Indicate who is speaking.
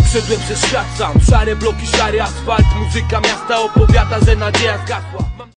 Speaker 1: Szedłem przez świat sam, szare bloki, szary asfalt. Muzyka miasta opowiada, że nadzieja zgasła.